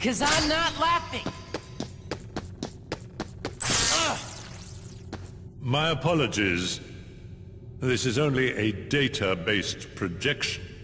'Cause I'm not laughing. My apologies. This is only a data-based projection.